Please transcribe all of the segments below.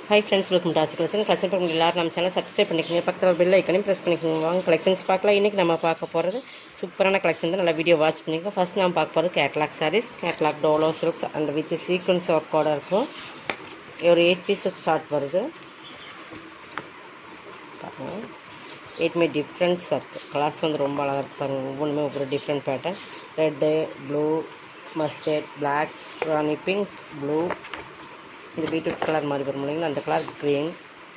Hi friends, welcome to Ask Collection. Collection பண்ணி எல்லாரும் நம்ம சேனல் சப்ஸ்கிரைப் பண்ணிக்கோங்க. பக்கத்தில் பெல் ஐக்கனையும் ப்ரெஸ் பண்ணிக்கோங்க. வாங்க கலெக்ஷன்ஸ் பார்க்கலாம். இன்றைக்கி நம்ம பார்க்க போகிறது சூப்பரான கலெக்ஷன் தான். நல்லா வீடியோ வாட்ச் பண்ணிக்கோங்க. ஃபர்ஸ்ட் நம்ம பார்க்க போகிறது catalogue sarees, catalogue dola silks and with sequins ஒர்க்கோட இருக்கும். ஒரு 8 பீசஸ் சார்ட் வருது. பாருங்கள், 8 டிஃப்ரெண்ட்ஸ் இருக்குது. கலர்ஸ் வந்து ரொம்ப அழகாக இருக்குது பாருங்கள். ஒவ்வொன்றுமே ஒவ்வொரு different pattern. Red, blue, mustard, black, rani pink, blue, இது பீட்ரூட் கலர் மாதிரி வரும் இல்லைங்களா, அந்த கலர் க்ரீன்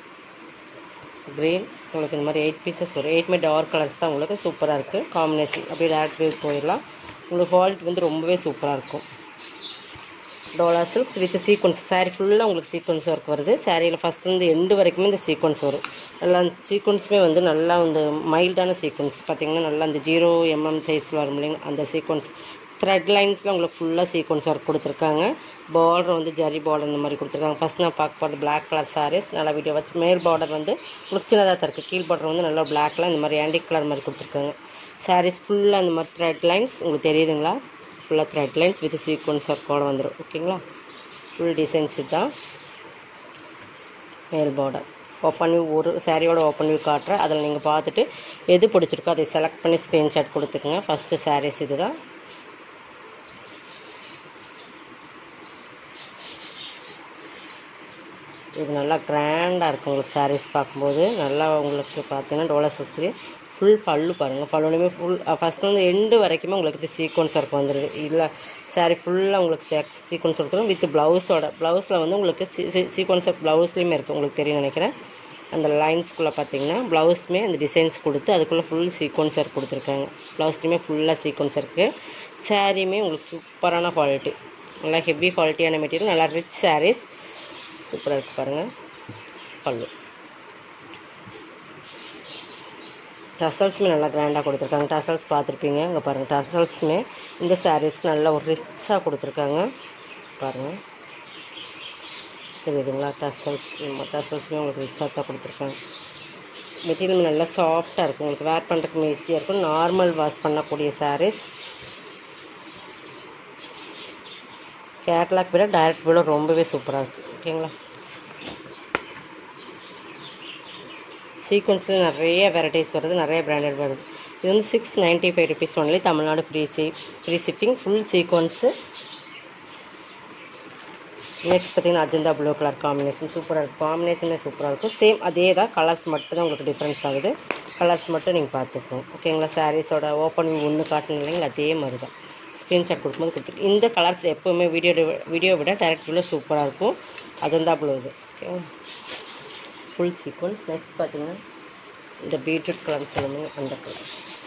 உங்களுக்கு இந்த மாதிரி 8 பீசஸ் வரும். 8 டார்க் கலர்ஸ் தான். உங்களுக்கு சூப்பராக இருக்குது காம்பினேஷன். அப்படியே டேரக்ட் வியூ போயிடலாம். உங்களுக்கு குவாலிட்டி வந்து ரொம்பவே சூப்பராக இருக்கும். Dola silks with sequins saree ஃபுல்லாக உங்களுக்கு சீக்வன்ஸ் ஒர்க் வருது. சாரியில் ஃபஸ்ட்லேருந்து எண்டு வரைக்குமே இந்த சீக்வன்ஸ் வரும். நல்லா அந்த சீக்வன்ஸுமே வந்து நல்லா இந்த மைல்டான சீக்வன்ஸ் பார்த்திங்கன்னா நல்லா அந்த 0 mm சைஸில் வரும் இல்லைங்களா, அந்த சீக்வன்ஸ் த்ரெட் லைன்ஸில் உங்களுக்கு ஃபுல்லாக சீக்வன்ஸ் ஒர்க் கொடுத்துருக்காங்க. பார்டர் வந்து ஜரி பார்டர் இந்த மாதிரி கொடுத்துருக்காங்க. ஃபஸ்ட் நான் பார்க்க போகிறது பிளாக் கலர் சாரீஸ். நல்லா வீடியோ வச்சு மேல் பார்டர் வந்து உங்களுக்கு சின்னதாக தான் இருக்குது. கீழ் பார்டர் வந்து நல்லா பிளாக்ல இந்த மாதிரி ஆண்டிக் கலர் மாதிரி கொடுத்துருக்காங்க. சாரீஸ் ஃபுல்லாக இந்த மாதிரி த்ரெட் லைன்ஸ் உங்களுக்கு தெரியுதுங்களா, ஃபுல்லாக த்ரெட் லைன்ஸ் வித் சீக்வன்ஸ் ஒர்க்கோடு வந்துடும். ஓகேங்களா, ஃபுல் டிசைன்ஸ் தான். மேல் பார்டர் ஓப்பன் வியூ, ஒரு சாரியோட ஓப்பன் வியூ காட்டுறேன். அதில் நீங்கள் பார்த்துட்டு எது பிடிச்சிருக்கோ அதை செலக்ட் பண்ணி ஸ்க்ரீன்ஷாட் கொடுத்துக்குங்க. ஃபஸ்ட்டு சாரீஸ் இது தான். இது நல்லா கிராண்டாக இருக்கும் உங்களுக்கு சாரீஸ் பார்க்கும்போது. நல்லா உங்களுக்கு பார்த்தீங்கன்னா டோலா சில்க்ஸ்லேயே ஃபுல் பல்லு பாருங்கள். பல்லுலையுமே ஃபுல் ஃபஸ்ட் வந்து எண்டு வரைக்குமே உங்களுக்கு இது சீக்வன்ஸ் ஒர்க் வந்துடுது. இல்லை சாரீ ஃபுல்லாக உங்களுக்கு சீக்வன்ஸ் ஒர்க் வித் ப்ளவுஸில் வந்து உங்களுக்கு சீக்வன்ஸ் ஒர்க் ப்ளவுஸ்லேயுமே இருக்குது. உங்களுக்கு தெரியும் நினைக்கிறேன். அந்த லைன்ஸ்குள்ளே பார்த்தீங்கன்னா ப்ளவுஸுமே அந்த டிசைன்ஸ் கொடுத்து அதுக்குள்ளே ஃபுல் சீக்வன்ஸ் ஒர்க் கொடுத்துருக்காங்க. ப்ளவுஸ்லேயுமே ஃபுல்லாக சீக்வன்ஸ் இருக்குது. சாரியுமே உங்களுக்கு சூப்பரான குவாலிட்டி, நல்லா ஹெவி குவாலிட்டியான மெட்டீரியல், நல்லா ரிச் சாரீஸ், சூப்பராக இருக்குது பாருங்கள். பல்லு டசல்ஸுமே நல்லா கிராண்டாக கொடுத்துருக்காங்க. டசல்ஸ் பார்த்துருப்பீங்க, இங்கே பாருங்கள். டசல்ஸுமே இந்த சாரீஸ்க்கு நல்லா ஒரு ரிச்சாக கொடுத்துருக்காங்க பாருங்கள், தெரியுதுங்களா. டசல்ஸுமே உங்களுக்கு ரிச்சாக தான் கொடுத்துருக்காங்க. மெட்டீரியல் நல்லா சாஃப்டாக இருக்கும். உங்களுக்கு வேர் பண்ணுறதுக்கு ஈஸியாக இருக்கும். நார்மல் வாஷ் பண்ணக்கூடிய சாரீஸ். கேட்லாக் விட டைரக்ட் விட ரொம்பவே சூப்பராக இருக்குது. ஓகேங்களா, சீக்வன்ஸில் நிறைய வெரைட்டிஸ் வருது, நிறைய பிராண்டட் வருது. இது வந்து 695 rupees only. Tamil Nadu free shipping, full sequins. Next பார்த்தீங்கன்னா அஜந்தா ப்ளூ கலர் காம்பினேஷன் சூப்பராக இருக்கும். காம்பினேஷனே சூப்பராக இருக்கும். சேம் அதே தான், கலர்ஸ் மட்டும் தான் உங்களுக்கு டிஃப்ரென்ஸ் ஆகுது. கலர்ஸ் மட்டும் நீங்கள் பார்த்துக்கோங்க. ஓகேங்களா, சாரீஸோட ஓப்பன் வியூ ஒன்று காட்டணும் இல்லைங்களா, அதே மாதிரி தான். ஸ்க்ரீன்ஷாட் கொடுக்கும்போது கொடுத்துருக்கு. இந்த கலர்ஸ் எப்போவுமே வீடியோ விட டைரக்ட் வியூவில் சூப்பராக இருக்கும். அஜந்தா ப்ளூ இது. ஓகேங்களா, ஃபுல் சீக்வன்ஸ். நெக்ஸ்ட் பார்த்தீங்கன்னா இந்த பீட்ரூட் கலர்னு சொல்லுவோம், அந்த colour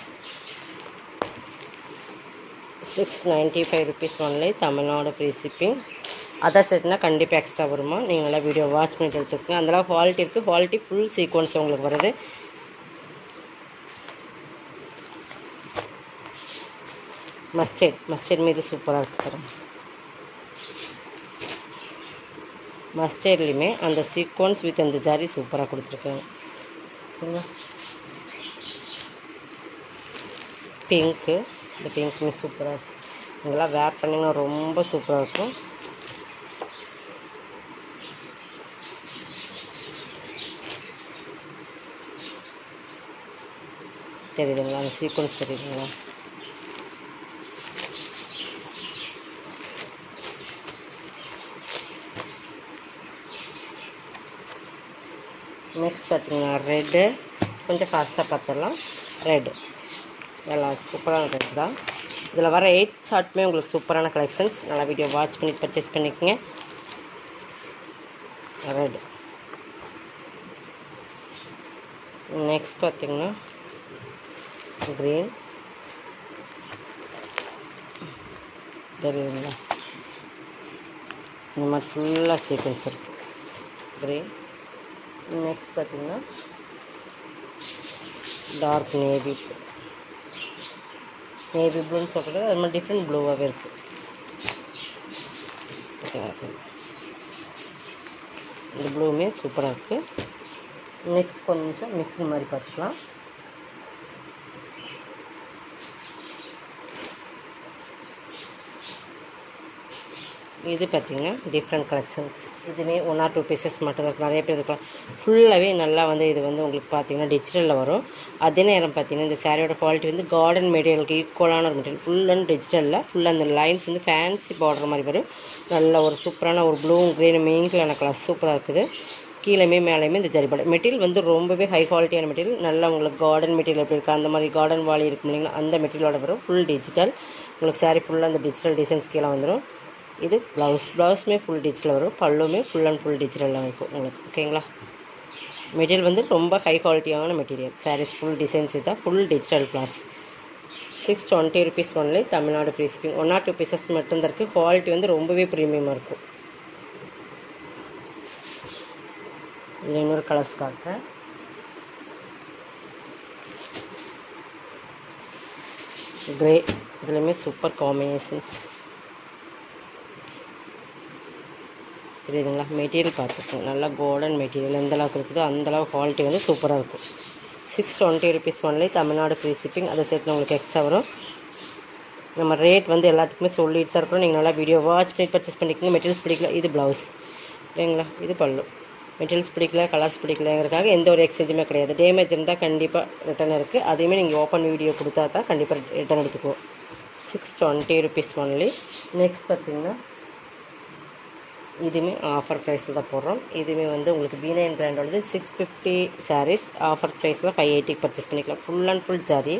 695 rupees only. Tamil Nadu free shipping. Other செட்னா கண்டிப்பாக எக்ஸ்ட்ரா வருமா, நீங்கள் நல்லா வீடியோ வாட்ச் பண்ணிட்டு எடுத்துக்கோங்க. அந்தளவு குவாலிட்டி இருக்குது. குவாலிட்டி ஃபுல் சீக்வன்ஸ் உங்களுக்கு வருது. மஸ்டர்ட் மீது சூப்பராக இருக்குது பாருங்கள். மஸ்டர்ட்லேயுமே அந்த சீக்வன்ஸ் வித் அந்த ஜரி சூப்பராக கொடுத்துருக்காங்க. பிங்க்கு, இந்த பிங்க்குமே சூப்பராக இருக்கும். இதெல்லாம் வேர் பண்ணிங்கன்னா ரொம்ப சூப்பராக இருக்கும். தெரியுதுங்களா, அந்த சீக்வன்ஸ் தெரியுதுங்களா. நெக்ஸ்ட் பார்த்தீங்கன்னா ரெட்டு, கொஞ்சம் ஃபாஸ்ட்டாக பார்த்துடலாம். ரெட்டு எல்லாம் சூப்பரான ரெட் தான். இதில் வர 8 சார்ட்டுமே உங்களுக்கு சூப்பரான கலெக்ஷன்ஸ். நல்லா வீடியோ வாட்ச் பண்ணி பர்ச்சேஸ் பண்ணிக்கோங்க. ரெட். நெக்ஸ்ட் பார்த்தீங்கன்னா க்ரீன், தெரியுதுங்களா, இந்த மாதிரி ஃபுல்லாக சீக்வன்ஸ் இருக்கும். க்ரீன். நெக்ஸ்ட் பார்த்தீங்கன்னா டார்க் நேவி ப்ளூன்னு சொல்கிறது, அது மாதிரி டிஃப்ரெண்ட் ப்ளூவாகவே இருக்குது. இந்த ப்ளூவுமே சூப்பராக இருக்குது. நெக்ஸ்ட் கொஞ்சம் மிக்ஸி மாதிரி பார்த்துக்கலாம். இது பார்த்திங்கன்னா டிஃப்ரெண்ட் கலெக்ஷன்ஸ். இதுவே 1 or 2 பீசஸ் மட்டும் இருக்கும். நிறைய பேர் இருக்கலாம். ஃபுல்லாகவே நல்லா வந்து இது வந்து உங்களுக்கு பார்த்தீங்கன்னா டிஜிட்டலில் வரும். அதே நேரம் பார்த்தீங்கன்னா இந்த சாரியோட குவாலிட்டி வந்து கார்டன் மெட்டீரியலுக்கு ஈக்குவலான ஒரு மெட்டீரியல். ஃபுல் அண்ட் டிஜிட்டலில் ஃபுல்லாக அந்த லைன்ஸ் வந்து ஃபேன்சி பார்டர் மாதிரி வரும். நல்ல ஒரு சூப்பரான ஒரு ப்ளூ க்ரீன் மெயின்களான கலர் சூப்பராக இருக்குது. கீழேயுமே மேலேயுமே இந்த ஜரி பார்டர். மெட்டீரியல் வந்து ரொம்பவே ஹை குவாலிட்டியான மெட்டீரியல். நல்லா உங்களுக்கு கார்டன் மெட்டீரியல் எப்படி இருக்குது அந்த மாதிரி கார்டன் வாலி இருக்கும் இல்லைங்களா, அந்த மெட்டீரியலோட வரும். Full digital. உங்களுக்கு சாரீ ஃபுல்லாக அந்த டிஜிட்டல் டிசைன்ஸ் கீழே வந்துடும். இது ப்ளவுஸுமே ஃபுல் டிஜிட்டல் வரும். பல்லுமே ஃபுல் அண்ட் ஃபுல் டிஜிட்டலாக இருக்கும் உங்களுக்கு. ஓகேங்களா. மெட்டீரியல் வந்து ரொம்ப ஹை குவாலிட்டியான மெட்டீரியல். சாரீஸ் ஃபுல் டிசைன்ஸ் இதுதான். Full digital florals. 620 rupees only. Tamil Nadu free shipping. 1 or 2 pieces மட்டும்தான் இருக்குது. குவாலிட்டி வந்து ரொம்பவே ப்ரீமியமாக இருக்கும். இதில் இன்னொரு கலர்ஸ் காட்டுறேன். கிரே. இதுலையுமே சூப்பர் காம்பினேஷன்ஸ் தெரியுதுங்களா. மெட்டீரியல் பார்த்துக்கோங்க. நல்லா கோல்டன் மெட்டீரியல் எந்த அளவுக்கு இருக்குதோ அந்தளவு குவாலிட்டி வந்து சூப்பராக இருக்கும். 620 rupees only. Tamil Nadu free shipping. அதை சேர்த்து உங்களுக்கு எக்ஸ்ட்ரா வரும். நம்ம ரேட் வந்து எல்லாத்துக்குமே சொல்லிட்டு தான் இருக்கிறோம். நீங்கள் நல்லா வீடியோ வாட்ச் பண்ணி பர்ச்சேஸ் பண்ணிக்கோங்க. மெட்டீரியல்ஸ் பிடிக்கல இது ப்ளவுஸ் இல்லைங்களா. இது பல்லு. மெட்டீரியல்ஸ் பிடிக்கல கலர்ஸ் பிடிக்கலங்கிறதுக்காக எந்த ஒரு எக்ஸ்சேஞ்சுமே கிடையாது. டேமேஜ் இருந்தால் கண்டிப்பாக ரிட்டன் இருக்குது. அதையுமே நீங்கள் ஓப்பன் வீடியோ கொடுத்தா தான் கண்டிப்பாக ரிட்டன் எடுத்துக்குவோம். 620 rupees ஒன்லி. நெக்ஸ்ட் பார்த்திங்கன்னா இதுவுமே ஆஃபர் ப்ரைஸில் தான் போடுறோம். இதுவுமே வந்து உங்களுக்கு B9 பிராண்டோடது 650 சாரீஸ் ஆஃபர் ப்ரைஸில் 580 பர்ச்சேஸ் பண்ணிக்கலாம். Full and full zari.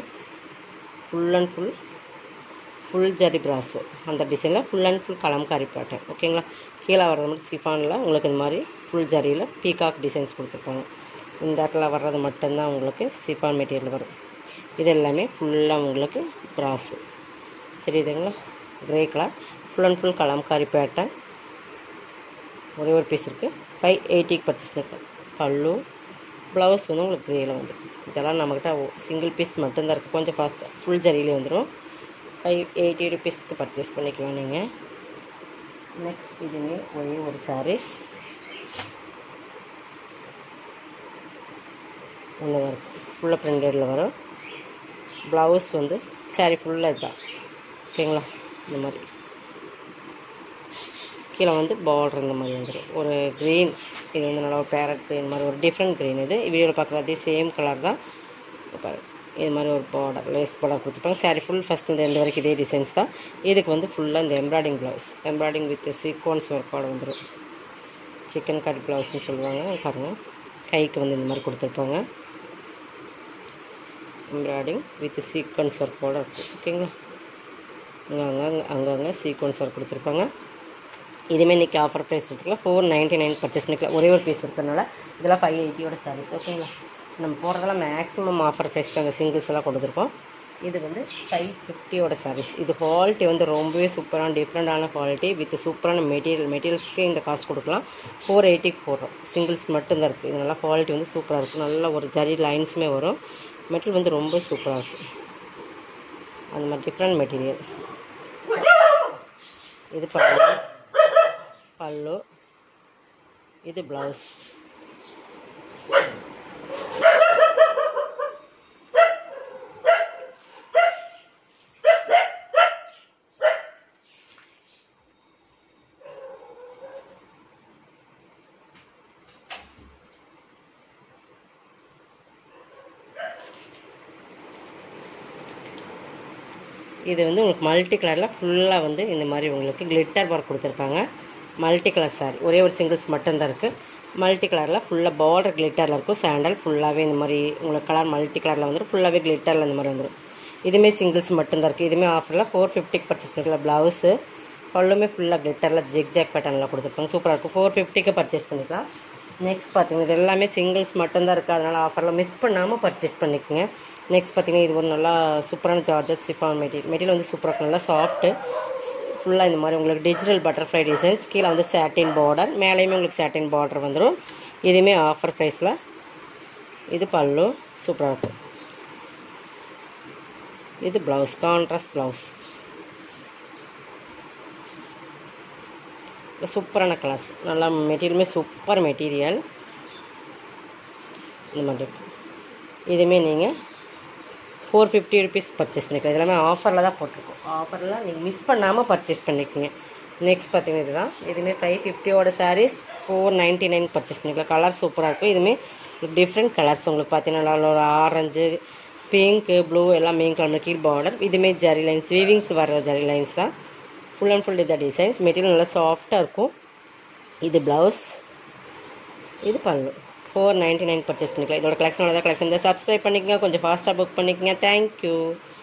Full zari ப்ராஸு அந்த டிசைனில் full and full kalamkari pattern. ஓகேங்களா. கீழே வர்றது மட்டும் சிஃபானில் உங்களுக்கு இந்த மாதிரி ஃபுல் ஜரியில் பீகாக் டிசைன்ஸ் கொடுத்துருப்பாங்க. இந்த இடத்துல வர்றது மட்டும்தான் உங்களுக்கு சிஃபான் மெட்டீரியல் வரும். இது எல்லாமே ஃபுல்லாக உங்களுக்கு ப்ராஸு தெரியுதுங்களா. Grey colour full and full kalamkari pattern. ஒரே ஒரு பீஸ் இருக்குது. 580 பர்ச்சேஸ் பண்ணிக்கலாம். பல்லு ப்ளவுஸ் வந்து உங்களுக்கு கிரேயில் வந்துடும். இதெல்லாம் நம்மக்கிட்ட சிங்கிள் பீஸ் மட்டும்தான் இருக்குது. கொஞ்சம் ஃபாஸ்ட்டாக ஃபுல் ஜரியிலே வந்துடும். 580 rupeesக்கு பர்ச்சேஸ் பண்ணிக்கலாம் நீங்கள். நெக்ஸ்ட் இதுவுமே ஒரே ஒரு சாரீஸ் ஒன்று தான் இருக்குது. ஃபுல்லாக பிரிண்டடில் வரும். ப்ளவுஸ் வந்து சாரீ ஃபுல்லாக இதுதான். ஓகேங்களா. இந்த மாதிரி கீழே வந்து பார்டர் இந்த மாதிரி வந்துடும். ஒரு க்ரீன். இது வந்து நல்லா ஒரு பேரட் க்ரீன் மாதிரி ஒரு டிஃப்ரெண்ட் க்ரீன். இது வீடியோவில் பார்க்குற அதே சேம் கலர் தான். இது மாதிரி ஒரு பார்டர் லேஸ் பார்டர் கொடுத்துருப்பாங்க. சாரீ ஃபுல் ஃபஸ்ட் இந்த எண்டு வரைக்கும் இதே டிசைன்ஸ் தான். இதுக்கு வந்து ஃபுல்லாக இந்த embroidering blouse. Embroidering with sequins ஒர்க்கோடு வந்துடும். சிக்கன் கட் ப்ளவுஸ்ன்னு சொல்லுவாங்க. பாருங்கள் கைக்கு வந்து இந்த மாதிரி கொடுத்துருப்பாங்க. எம்ப்ராய்டிங் வித் சீக்வன்ஸ் ஒர்க்கோடு இருக்குது. ஓகேங்களா. அங்கங்கே சீக்வன்ஸ் ஒர்க் கொடுத்துருப்பாங்க. இதுவுமே இன்றைக்கி ஆஃபர் ப்ரைஸ் எடுத்துக்கலாம். 499 பர்ச்சேஸ் பண்ணிக்கலாம். ஒரே ஒரு பீஸ் இருக்கிறனால இதெல்லாம் 580 சாரீஸ். ஓகேங்களா. நம்ம போகிறதெல்லாம் மேக்ஸிமம் ஆஃபர் ப்ரைஸ் அந்த சிங்கிள்ஸ் எல்லாம் கொடுத்துருக்கோம். இது வந்து 550 சாரீஸ். இது குவாலிட்டி வந்து ரொம்பவே சூப்பரான டிஃப்ரெண்டான குவாலிட்டி வித் சூப்பரான மெட்டீரியல்ஸ்க்கு இந்த காசு கொடுக்கலாம். 480 போடுறோம். சிங்கிள்ஸ் மட்டும்தான் இருக்குது. இது நல்லா குவாலிட்டி வந்து சூப்பராக இருக்கும். நல்ல ஒரு ஜரி லைன்ஸுமே வரும். மெட்டீரியல் வந்து ரொம்ப சூப்பராக இருக்கும். அந்த மாதிரி டிஃப்ரெண்ட் மெட்டீரியல். இது பல்லு. இது ப்ளவுஸ். இது வந்து உங்களுக்கு மல்டி கலரில் ஃபுல்லாக வந்து இந்த மாதிரி உங்களுக்கு கிளிட்டர் ஒர்க் கொடுத்துருப்பாங்க. Multi colour saree. ஒரே ஒரு சிங்கிள்ஸ் மட்டும்தான் இருக்குது. மல்டி கலரில் ஃபுல்லாக பார்டர் கிளிட்டரில் இருக்கும். சாண்டல் ஃபுல்லாகவே இந்த மாதிரி உங்களுக்கு கலர் மல்டி கலரில் வந்துடும். ஃபுல்லாகவே கிளிட்டரில் இந்த மாதிரி வந்துடும். இதுவுமே சிங்கிள்ஸ் மட்டும்தான் இருக்குது. இதுவுமே ஆஃபரில் 450 பர்ச்சேஸ் பண்ணிக்கலாம். ப்ளவுஸு பல்லுமே ஃபுல்லாக கிளிட்டரில் ஜிக்ஜாக் பேட்டர்னில் கொடுத்துருப்பாங்க. சூப்பராக இருக்கும். 450க்கு பர்ச்சேஸ் பண்ணிக்கலாம். நெக்ஸ்ட் பார்த்தீங்கன்னா இது எல்லாமே சிங்கிள்ஸ் மட்டும்தான் இருக்குது. அதனால் ஆஃபரில் மிஸ் பண்ணாமல் பர்ச்சேஸ் பண்ணிக்கோங்க. நெக்ஸ்ட் பார்த்தீங்கன்னா இது ஒரு நல்லா சூப்பரான ஜார்ஜட் சிஃபான் மெட்டீரியல் வந்து சூப்பராக இருக்கும். நல்லா சாஃப்ட்டு ஃபுல்லாக இந்த மாதிரி உங்களுக்கு டிஜிட்டல் பட்டர்ஃப்ளை டிசைன்ஸ். கீழே வந்து சாட்டின் பார்டர். மேலேயுமே உங்களுக்கு சாட்டின் பார்டர் வந்துடும். இதுவுமே ஆஃபர் ப்ரைஸில். இது பல்லு சூப்பராக இருக்கும். இது ப்ளவுஸ் கான்ட்ராஸ்ட் ப்ளவுஸ். சூப்பரான கலர்ஸ். நல்லா மெட்டீரியலுமே சூப்பர் மெட்டீரியல். இந்த மாதிரி இதுவுமே நீங்கள் 450 rupees பர்ச்சேஸ் பண்ணிக்கலாம். இதெல்லாமே ஆஃபரில் தான் போட்டிருக்கோம். ஆஃபரில் நீங்கள் மிஸ் பண்ணாமல் பர்ச்சேஸ் பண்ணிக்கோங்க. நெக்ஸ்ட் பார்த்தீங்கன்னா இதுதான். இதுவுமே 550 சாரீஸ் 499 பர்ச்சேஸ் பண்ணிக்கலாம். கலர் சூப்பராக இருக்கும். இதுவுமே டிஃப்ரெண்ட் கலர்ஸ் உங்களுக்கு பார்த்தீங்கன்னா ஒரு ஆரஞ்சு, பிங்க்கு, ப்ளூ எல்லாம் மெயின் கலர் கீழ் பார்டர். இதுவுமே ஜரி லைன்ஸ் வீவிங்ஸ் வர ஜரி லைன்ஸ் தான். ஃபுல் அண்ட் ஃபுல் இதை டிசைன்ஸ். மெட்டீரியல் நல்லா சாஃப்டாக இருக்கும். இது ப்ளவுஸ், இது பல்லு. 499 பர்ச்சேஸ் பண்ணிக்கலாம். இதோட கலெக்ஷன் கலெக்ஷன் சப்ஸ்கிரைப் பண்ணிக்கங்க, கொஞ்சம் ஃபாஸ்ட்டாக புக் பண்ணிக்கங்க. தேங்க்யூ.